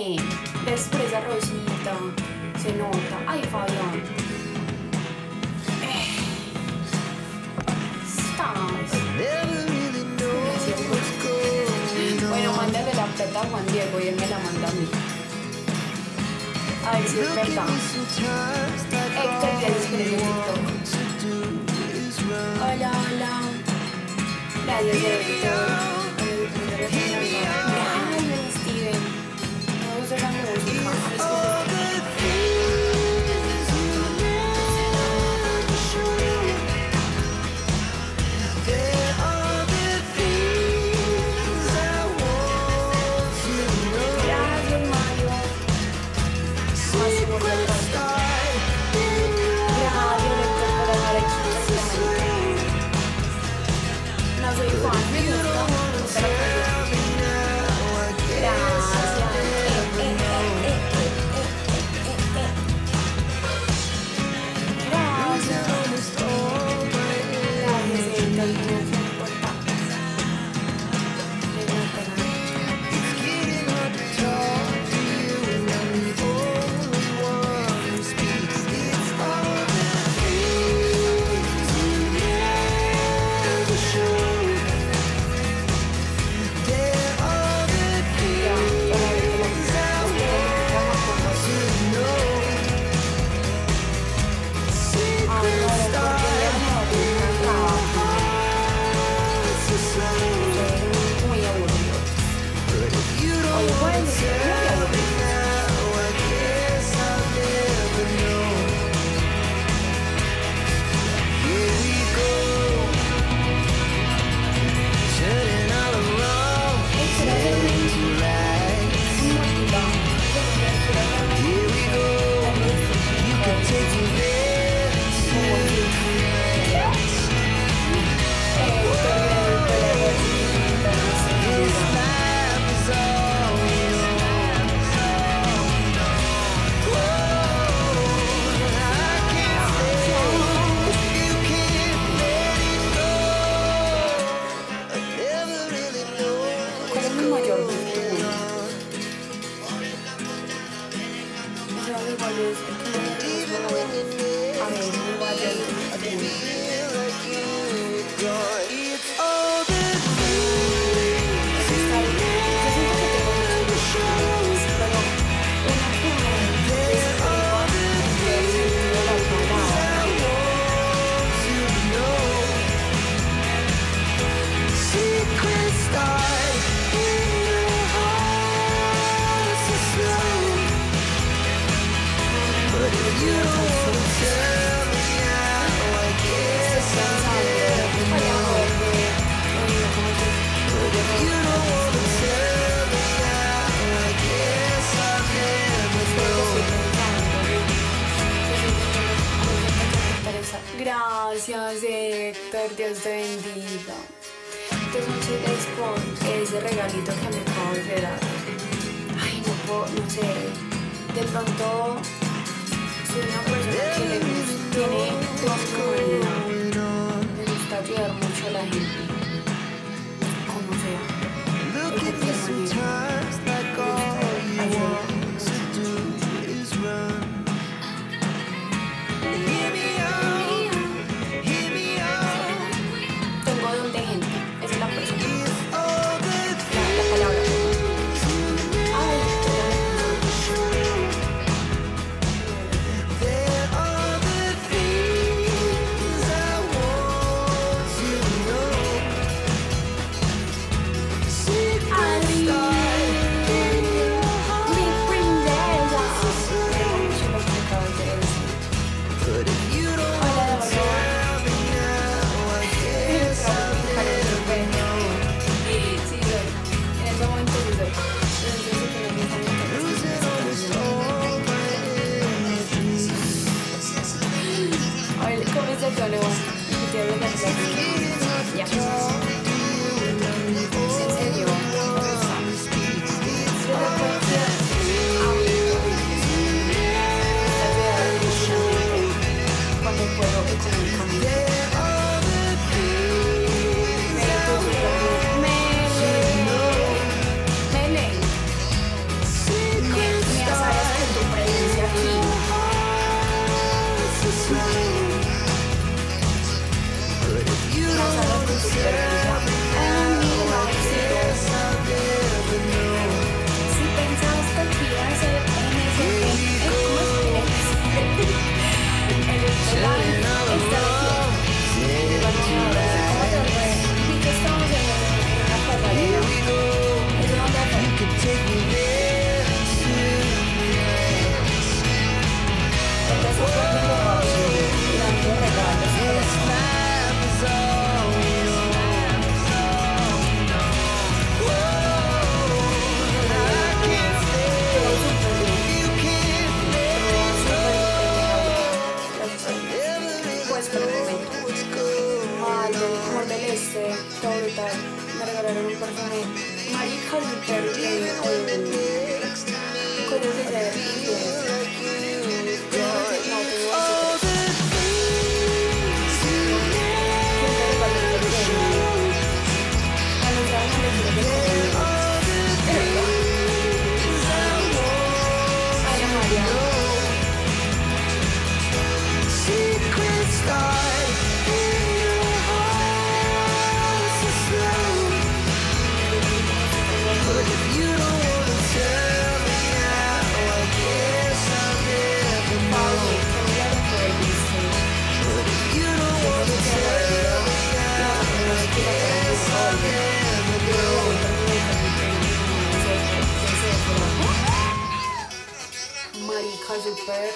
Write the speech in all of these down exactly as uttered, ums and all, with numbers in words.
Dime, ves por esa rosita, se nota. Ay, Fabián. Eh, estás. Bueno, mándale la plata a Juan Diego y él me la manda a mí. A ver si es verdad. Héctor, gracias por ese TikTok. Hola, hola. Gracias, Héctor. Ay, Steven. Me gusta la música. Gracias, Héctor, Dios te bendiga. Entonces, muchas gracias por ese regalito que me acabo de dar. Ay, no puedo, no sé. De pronto, soy una persona que le gusta, tiene dos comunidad. Me gusta ayudar mucho a la gente, como sea. De cualquier manera. Me gusta ayudar. All the súper,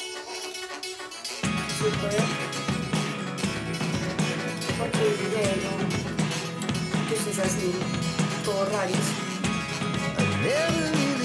súper, porque dinero, que usted es así, todo rarísimo.